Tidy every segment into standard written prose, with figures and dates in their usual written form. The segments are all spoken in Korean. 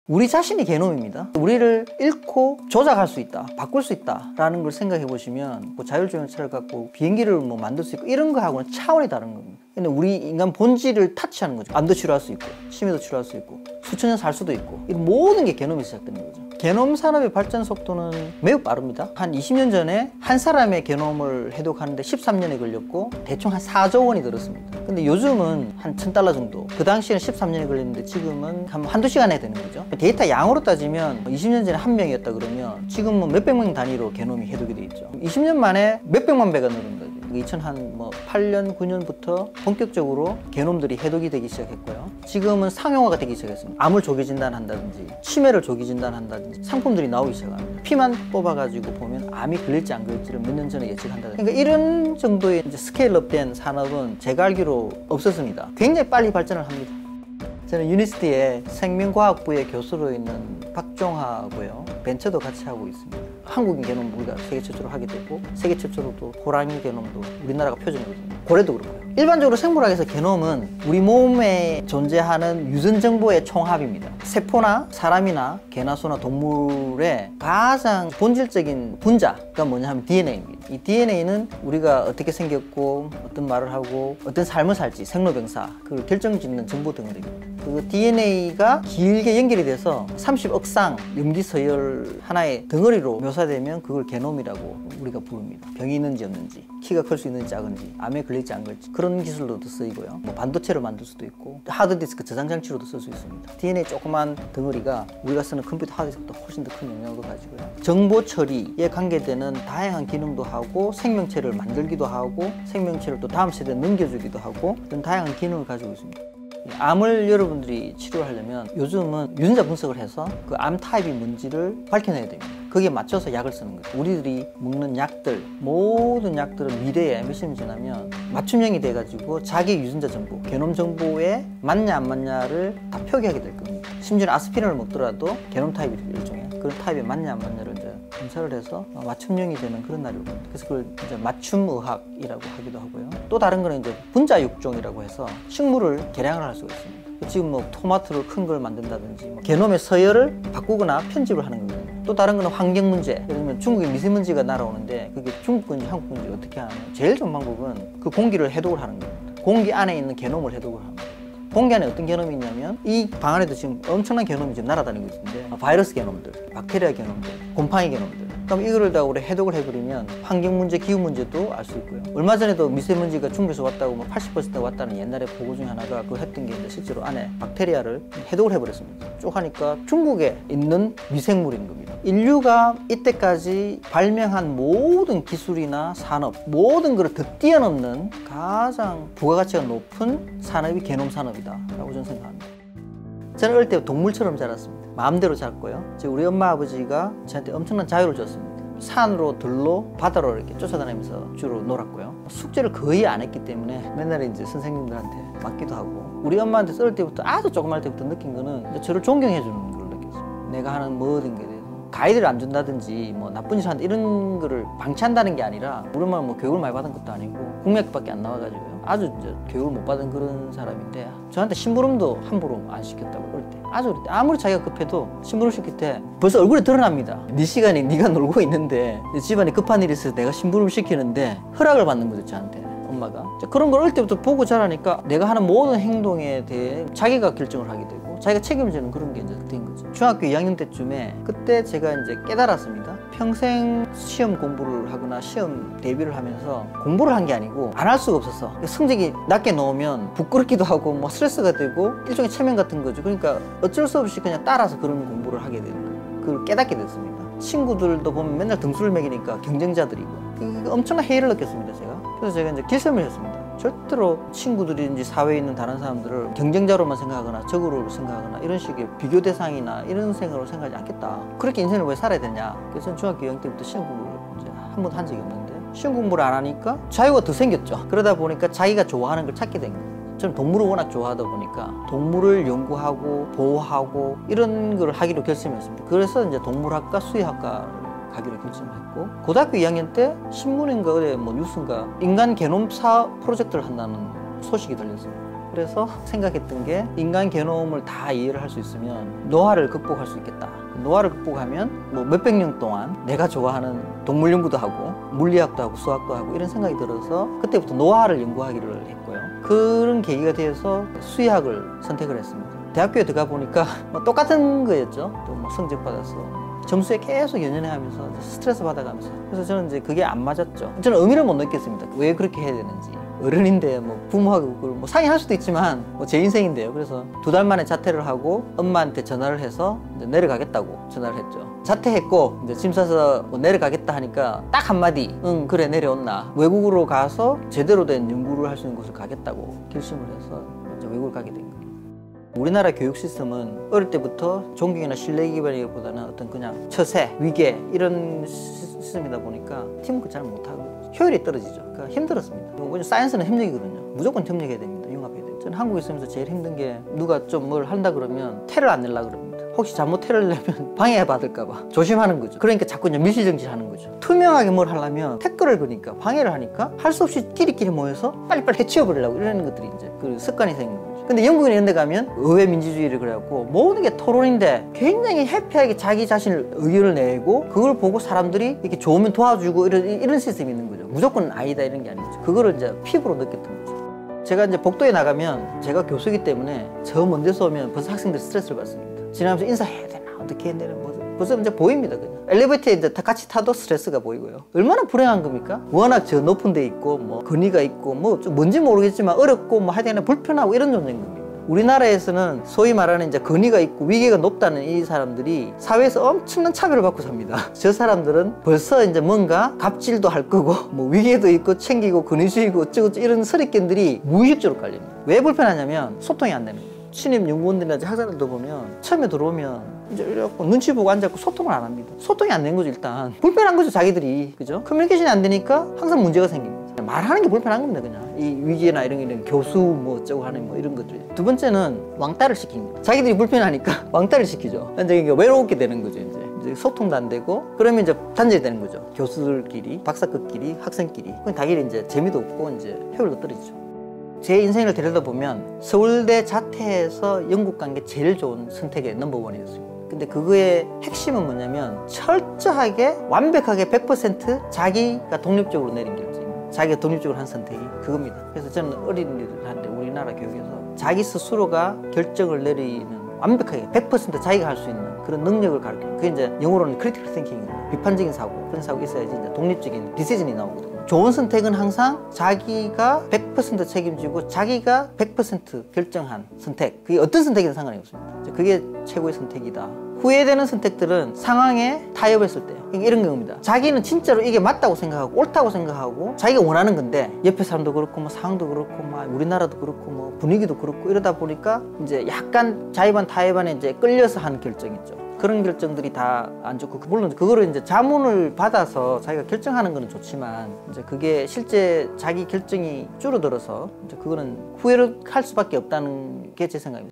우리 자신이 게놈입니다. 우리를 잃고 조작할 수 있다, 바꿀 수 있다 라는 걸 생각해 보시면 뭐 자율주행차를 갖고 비행기를 뭐 만들 수 있고 이런 거하고는 차원이 다른 겁니다. 근데 우리 인간 본질을 타치하는 거죠. 암도 치료할 수 있고 치매도 치료할 수 있고 수천 년 살 수도 있고 이런 모든 게 게놈이 시작되는 거죠. 게놈 산업의 발전 속도는 매우 빠릅니다. 한 20년 전에 한 사람의 게놈을 해독하는데 13년이 걸렸고 대충 한 4조 원이 들었습니다. 근데 요즘은 한 $1000 정도, 그 당시에는 13년이 걸렸는데 지금은 한두 시간에 되는 거죠. 데이터 양으로 따지면 20년 전에 1명이었다 그러면 지금은 몇백 명 단위로 게놈이 해독이 돼 있죠. 20년 만에 몇백만 배가 늘은 거죠. 2008년, 9년부터 본격적으로 게놈들이 해독이 되기 시작했고요. 지금은 상용화가 되기 시작했습니다. 암을 조기 진단한다든지 치매를 조기 진단한다든지 상품들이 나오기 시작합니다. 피만 뽑아가지고 보면 암이 걸릴지 안 걸릴지를 몇 년 전에 예측한다든지. 그러니까 이런 정도의 이제 스케일업된 산업은 제가 알기로 없었습니다. 굉장히 빨리 발전을 합니다. 저는 유니스티의 생명과학부의 교수로 있는 박종하고요. 벤처도 같이 하고 있습니다. 한국인 게놈 우리가 세계 최초로 하게 되고 세계 최초로도 호랑이 게놈도 우리나라가 표준이거든요. 고래도 그렇고요. 일반적으로 생물학에서 게놈은 우리 몸에 존재하는 유전 정보의 총합입니다. 세포나 사람이나 개나 소나 동물의 가장 본질적인 분자가 뭐냐 하면 DNA입니다. 이 DNA는 우리가 어떻게 생겼고 어떤 말을 하고 어떤 삶을 살지 생로병사 그걸 결정짓는 정보 덩어리입니다. 그 DNA가 길게 연결이 돼서 30억 쌍 염기서열 하나의 덩어리로 묘사되면 그걸 게놈이라고 우리가 부릅니다. 병이 있는지 없는지, 키가 클 수 있는지 작은지, 암에 걸릴지 안 걸릴지 그런 기술로도 쓰이고요. 뭐 반도체를 만들 수도 있고 하드디스크 저장장치로도 쓸 수 있습니다. DNA 조그만 덩어리가 우리가 쓰는 컴퓨터 하드디스크보다 훨씬 더 큰 영향을 가지고요. 정보 처리에 관계되는 다양한 기능도 하고 생명체를 만들기도 하고 생명체를 또 다음 세대에 넘겨주기도 하고 그런 다양한 기능을 가지고 있습니다. 암을 여러분들이 치료하려면 요즘은 유전자 분석을 해서 그 암 타입이 뭔지를 밝혀내야 됩니다. 거기에 맞춰서 약을 쓰는 거예요. 우리들이 먹는 약들, 모든 약들은 미래에 몇십 년 지나면 맞춤형이 돼가지고 자기 유전자 정보, 게놈 정보에 맞냐 안 맞냐를 다 표기하게 될 겁니다. 심지어 아스피린을 먹더라도 게놈 타입이 일종의 그런 타입에 맞냐 안 맞냐를 이제 검사를 해서 맞춤형이 되는 그런 날이 오거든요. 그래서 그걸 이제 맞춤의학이라고 하기도 하고요. 또 다른 거는 이제 분자육종이라고 해서 식물을 개량을 할 수가 있습니다. 지금 뭐 토마토를 큰 걸 만든다든지 뭐 게놈의 서열을 바꾸거나 편집을 하는 거거든요. 또 다른 거는 환경 문제. 예를 들면 중국에 미세먼지가 날아오는데 그게 중국 건지 한국 건지 어떻게 하냐. 제일 좋은 방법은 그 공기를 해독을 하는 겁니다. 공기 안에 있는 게놈을 해독을 합니다. 공기 안에 어떤 게놈이 있냐면 이 방 안에도 지금 엄청난 게놈이 지금 날아다니고 있는데 바이러스 게놈들, 박테리아 게놈들, 곰팡이 게놈들. 그럼 이거를 다 우리 해독을 해버리면 환경 문제, 기후 문제도 알 수 있고요. 얼마 전에도 미세먼지가 중국에서 왔다고 뭐 80% 왔다는 옛날에 보고 중에 하나가 그걸 했던 게 이제 실제로 안에 박테리아를 해독을 해버렸습니다. 쭉 하니까 중국에 있는 미생물인 겁니다. 인류가 이때까지 발명한 모든 기술이나 산업, 모든 것을 더 뛰어넘는 가장 부가가치가 높은 산업이 게놈 산업이다라고 저는 생각합니다. 저는 어릴 때 동물처럼 자랐습니다. 마음대로 자랐고요. 우리 엄마 아버지가 저한테 엄청난 자유를 줬습니다. 산으로 들로 바다로 이렇게 쫓아다니면서 주로 놀았고요. 숙제를 거의 안 했기 때문에 맨날 이제 선생님들한테 맞기도 하고 우리 엄마한테 어릴 때부터 아주 조그만 때부터 느낀 거는 이제 저를 존경해 주는 걸 느꼈어요. 내가 하는 모든 게 대해서 가이드를 안 준다든지 뭐 나쁜 짓 한다 이런 거를 방치한다는 게 아니라 우리 엄마는 뭐 교육을 많이 받은 것도 아니고 국민학교밖에 안 나와가지고요. 아주 이제 교육을 못 받은 그런 사람인데 저한테 심부름도 함부로 안 시켰다고 어릴 때. 아주 어릴 때 아무리 자기가 급해도 심부름 시킬 때 벌써 얼굴에 드러납니다. 네 시간이 네가 놀고 있는데 집안에 급한 일이 있어서 내가 심부름 시키는데 허락을 받는 거죠 저한테 엄마가. 그런 걸 어릴 때부터 보고 자라니까 내가 하는 모든 행동에 대해 자기가 결정을 하게 되고 자기가 책임을 지는 그런 게 이제 된 거죠. 중학교 2학년 때쯤에 그때 제가 이제 깨달았습니다. 평생 시험 공부를 하거나 시험 대비를 하면서 공부를 한 게 아니고 안 할 수가 없었어. 성적이 낮게 나오면 부끄럽기도 하고 뭐 스트레스가 되고 일종의 체면 같은 거죠. 그러니까 어쩔 수 없이 그냥 따라서 그런 공부를 하게 되는 거예요. 그걸 깨닫게 됐습니다. 친구들도 보면 맨날 등수를 매기니까 경쟁자들이고 엄청난 해이를 느꼈습니다 제가. 그래서 제가 이제 결심을 했습니다. 절대로 친구들이든지 사회에 있는 다른 사람들을 경쟁자로만 생각하거나 적으로 생각하거나 이런 식의 비교 대상이나 이런 생각으로 생각하지 않겠다. 그렇게 인생을 왜 살아야 되냐. 그래서 저는 중학교 2학년 때부터 시험 공부를 이제 한 번도 한 적이 없는데 시험 공부를 안 하니까 자유가 더 생겼죠. 그러다 보니까 자기가 좋아하는 걸 찾게 된 거예요. 저는 동물을 워낙 좋아하다 보니까 동물을 연구하고 보호하고 이런 걸 하기로 결심했습니다. 그래서 이제 동물학과 수의학과를 가기로 결심을 했고 고등학교 2학년 때 신문인가 어디 뭐 뉴스인가 인간 게놈 사 프로젝트를 한다는 소식이 들렸어요. 그래서 생각했던 게 인간 게놈을 다 이해를 할 수 있으면 노화를 극복할 수 있겠다. 노화를 극복하면 뭐 몇백 년 동안 내가 좋아하는 동물 연구도 하고 물리학도 하고 수학도 하고 이런 생각이 들어서 그때부터 노화를 연구하기를 했고요. 그런 계기가 되어서 수의학을 선택을 했습니다. 대학교에 들어가 보니까 뭐 똑같은 거였죠. 또 뭐 성적 받아서 점수에 계속 연연해하면서 스트레스 받아가면서. 그래서 저는 이제 그게 안 맞았죠. 저는 의미를 못 느꼈습니다. 왜 그렇게 해야 되는지. 어른인데 뭐 부모하고 뭐 상의할 수도 있지만 뭐 제 인생인데요. 그래서 2달 만에 자퇴를 하고 엄마한테 전화를 해서 이제 내려가겠다고 전화를 했죠. 자퇴했고 이제 짐 싸서 뭐 내려가겠다 하니까 딱 한마디, 응 그래 내려온나. 외국으로 가서 제대로 된 연구를 할 수 있는 곳을 가겠다고 결심을 해서 이제 외국을 가게 된 거예요. 우리나라 교육 시스템은 어릴 때부터 존경이나 신뢰 기반이기보다는 어떤 그냥 처세, 위계 이런 시스템이다 보니까 팀워크 잘 못하고 효율이 떨어지죠. 그러니까 힘들었습니다. 사이언스는 협력이거든요. 무조건 협력해야 됩니다. 융합해야 돼요. 저는 한국에 있으면서 제일 힘든 게 누가 좀 뭘 한다 그러면 태를 안 내려고 그럽니다. 혹시 잘못 태를 내면 방해받을까 봐 조심하는 거죠. 그러니까 자꾸 이제 밀실정지하는 거죠. 투명하게 뭘 하려면 태클을 거니까 방해를 하니까 할 수 없이 끼리끼리 모여서 빨리빨리 해치워버리려고 이러는 것들이 이제 그 습관이 생긴 거죠. 근데 영국이나 이런 데 가면 의회 민주주의를 그래갖고 모든 게 토론인데 굉장히 해피하게 자기 자신을 의견을 내고 그걸 보고 사람들이 이렇게 좋으면 도와주고 이런 시스템이 있는 거죠. 무조건 아니다 이런 게 아니죠. 그거를 이제 피부로 느꼈던 거죠. 제가 이제 복도에 나가면 제가 교수이기 때문에 저 먼 데서 오면 벌써 학생들이 스트레스를 받습니다. 지나면서 인사해야 되나 어떻게 해야 되나 벌써 이제 보입니다. 그냥 엘리베이터에 이제 같이 타도 스트레스가 보이고요. 얼마나 불행한 겁니까? 워낙 저 높은 데 있고 뭐 건의가 있고 뭐 좀 뭔지 모르겠지만 어렵고 뭐 하여튼 불편하고 이런 존재인 겁니다. 우리나라에서는 소위 말하는 이제 건의가 있고 위계가 높다는 이 사람들이 사회에서 엄청난 차별을 받고 삽니다. 저 사람들은 벌써 이제 뭔가 갑질도 할 거고 뭐 위계도 있고 챙기고 건의주의고 어쩌고 이런 선입견들이 무의식적으로 깔립니다. 왜 불편하냐면 소통이 안 되는 거예요. 신입 연구원들이나 학생들도 보면 처음에 들어오면 이제 이렇게 눈치 보고 앉아있고 소통을 안 합니다. 소통이 안 된 거죠. 일단 불편한 거죠. 자기들이. 그죠? 커뮤니케이션이 안 되니까 항상 문제가 생깁니다. 말하는 게 불편한 겁니다. 그냥 이 위기나 이런 교수 뭐 어쩌고 하는 뭐 이런 것들. 두 번째는 왕따를 시킵니다. 자기들이 불편하니까 왕따를 시키죠. 이제 외롭게 되는 거죠. 이제 소통도 안 되고 그러면 이제 단절이 되는 거죠. 교수들끼리, 박사급끼리, 학생끼리. 다기리 이제 재미도 없고 이제 효율도 떨어지죠. 제 인생을 들여다보면 서울대 자퇴해서 영국 간 게 제일 좋은 선택의 넘버원이었습니다. 근데 그거의 핵심은 뭐냐면 철저하게 완벽하게 100% 자기가 독립적으로 내린 결정입니다. 자기가 독립적으로 한 선택이 그겁니다. 그래서 저는 어린이들한테 우리나라 교육에서 자기 스스로가 결정을 내리는 완벽하게 100% 자기가 할 수 있는 그런 능력을 가르쳐요. 그게 이제 영어로는 크리티컬 띵킹입니다. 비판적인 사고, 그런 사고가 있어야지 이제 독립적인 디시전이 나오거든요. 좋은 선택은 항상 자기가 100% 책임지고 자기가 100% 결정한 선택. 그게 어떤 선택이든 상관이 없습니다. 그게 최고의 선택이다. 후회되는 선택들은 상황에 타협했을 때 이런 경우입니다. 자기는 진짜로 이게 맞다고 생각하고 옳다고 생각하고 자기가 원하는 건데 옆에 사람도 그렇고 뭐 상황도 그렇고 뭐 우리나라도 그렇고 뭐 분위기도 그렇고 이러다 보니까 이제 약간 자의반 타의반에 이제 끌려서 한 결정이죠. 그런 결정들이 다 안 좋고 물론 그거를 이제 자문을 받아서 자기가 결정하는 거는 좋지만 이제 그게 실제 자기 결정이 줄어들어서 이제 그거는 후회를 할 수밖에 없다는 게 제 생각입니다.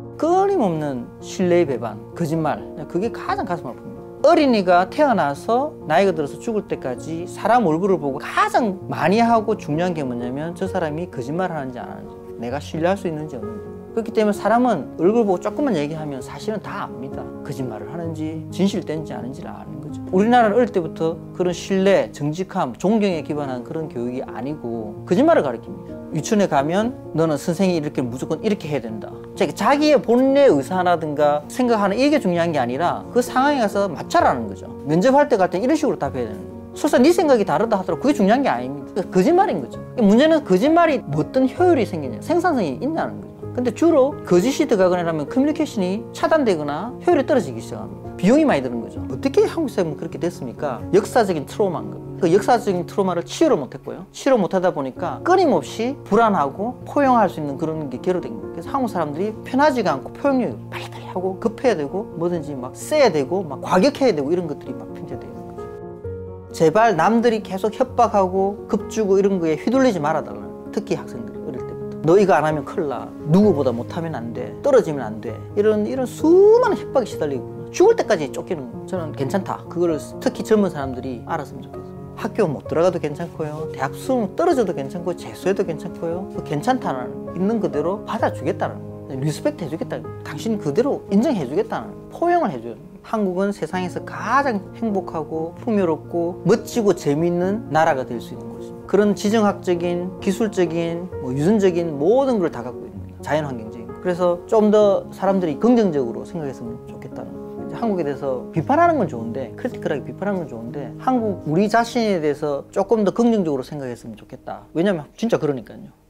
끊임없는 신뢰의 배반, 거짓말, 그게 가장 가슴 아픕니다. 어린이가 태어나서 나이가 들어서 죽을 때까지 사람 얼굴을 보고 가장 많이 하고 중요한 게 뭐냐면 저 사람이 거짓말을 하는지 안 하는지, 내가 신뢰할 수 있는지 없는지. 그렇기 때문에 사람은 얼굴 보고 조금만 얘기하면 사실은 다 압니다. 거짓말을 하는지 진실된지 아닌지를 아는 거죠. 우리나라는 어릴 때부터 그런 신뢰, 정직함, 존경에 기반한 그런 교육이 아니고 거짓말을 가르칩니다. 유치원에 가면 너는 선생이 이렇게 무조건 이렇게 해야 된다. 자기의 본래 의사라든가 생각하는 이게 중요한 게 아니라 그 상황에 가서 맞춰라는 거죠. 면접할 때 갈 때 이런 식으로 답해야 되는 거예요. 설사 네 생각이 다르다 하더라도 그게 중요한 게 아닙니다. 그러니까 거짓말인 거죠. 문제는 거짓말이 어떤 효율이 생기냐, 생산성이 있냐는 거죠. 근데 주로 거짓이 들어가거나 하면 커뮤니케이션이 차단되거나 효율이 떨어지기 시작합니다. 비용이 많이 드는 거죠. 어떻게 한국 사회는 그렇게 됐습니까? 역사적인 트라우마인 겁니다. 그 역사적인 트라우마를 치유를 못했고요. 치유를 못하다 보니까 끊임없이 불안하고 포용할 수 있는 그런 게 결여된 거예요. 그래서 한국 사람들이 편하지가 않고 포용력이 빨리빨리 하고 급해야 되고 뭐든지 막 세야 되고 막 과격해야 되고 이런 것들이 막 편제되는 거죠. 제발 남들이 계속 협박하고 급주고 이런 거에 휘둘리지 말아달라는, 특히 학생들이 어릴 때부터. 너 이거 안 하면 큰일 나. 누구보다 못하면 안 돼. 떨어지면 안 돼. 이런 수많은 협박이 시달리고 죽을 때까지 쫓기는 거예요. 저는 괜찮다. 그거를 특히 젊은 사람들이 알았으면 좋겠어요. 학교 못 들어가도 괜찮고요. 대학 수능 떨어져도 괜찮고 재수해도 괜찮고요. 괜찮다는 있는 그대로 받아주겠다는 거예요. 리스펙트 해주겠다. 당신 그대로 인정해주겠다는 포용을 해줘요. 한국은 세상에서 가장 행복하고 풍요롭고 멋지고 재미있는 나라가 될 수 있는 거죠. 그런 지정학적인, 기술적인, 유전적인 모든 걸 다 갖고 있습니다. 자연환경적인. 그래서 좀 더 사람들이 긍정적으로 생각했으면 좋겠다는 거예요. 한국에 대해서 비판하는 건 좋은데, 크리티컬하게 비판하는 건 좋은데, 우리 자신에 대해서 조금 더 긍정적으로 생각했으면 좋겠다. 왜냐면 진짜 그러니까요.